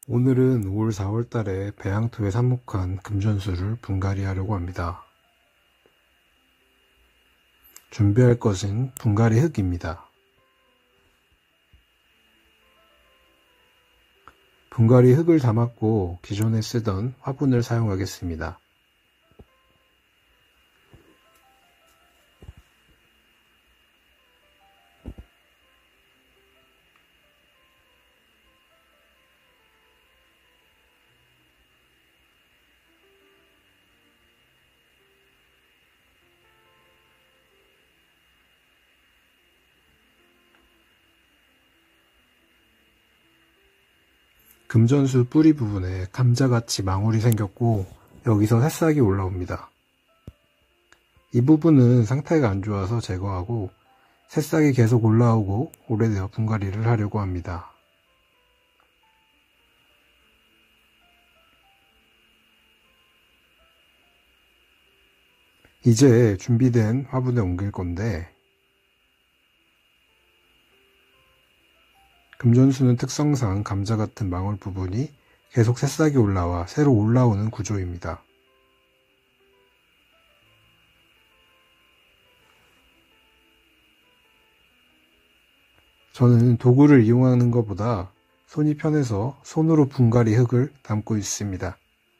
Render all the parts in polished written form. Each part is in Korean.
오늘은 올 4월 달에 배양토에 삽목한 금전수를 분갈이 하려고 합니다. 준비할 것은 분갈이 흙입니다. 분갈이 흙을 담았고 기존에 쓰던 화분을 사용하겠습니다. 금전수 뿌리 부분에 감자같이 망울이 생겼고 여기서 새싹이 올라옵니다. 이 부분은 상태가 안 좋아서 제거하고 새싹이 계속 올라오고 오래되어 분갈이를 하려고 합니다. 이제 준비된 화분에 옮길 건데 금전수는 특성상 감자 같은 망울 부분이 계속 새싹이 올라와 새로 올라오는 구조입니다. 저는 도구를 이용하는 것보다 손이 편해서 손으로 분갈이 흙을 담고 있습니다.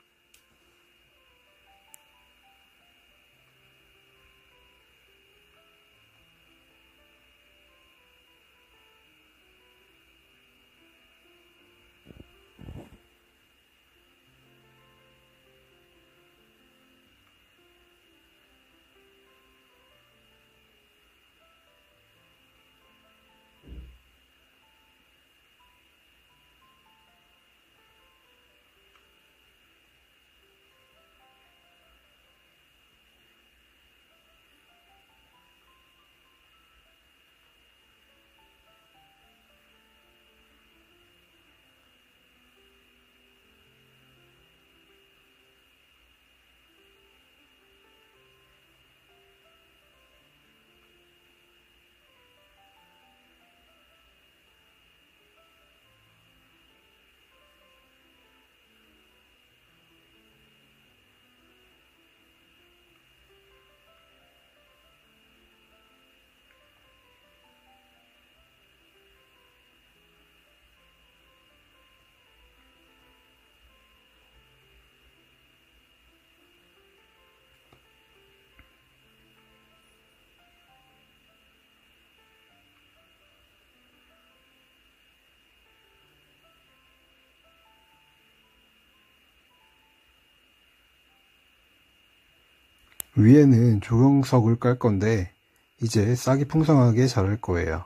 위에는 조경석을 깔 건데 이제 싹이 풍성하게 자랄 거예요.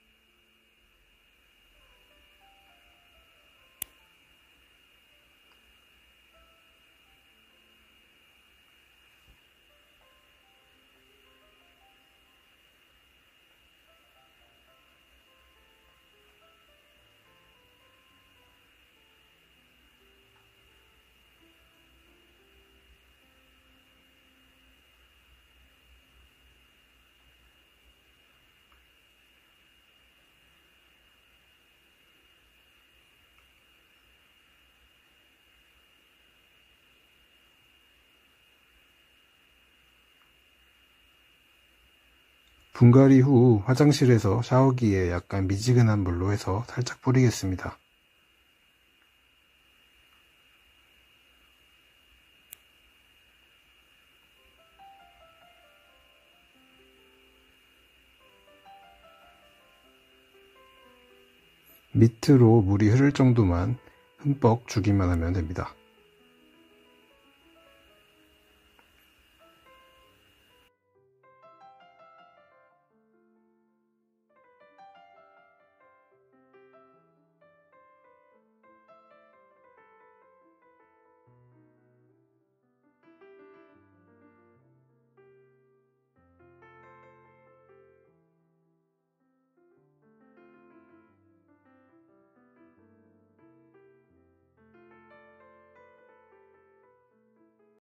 분갈이 후 화장실에서 샤워기에 약간 미지근한 물로 해서 살짝 뿌리겠습니다. 밑으로 물이 흐를 정도만 흠뻑 주기만 하면 됩니다.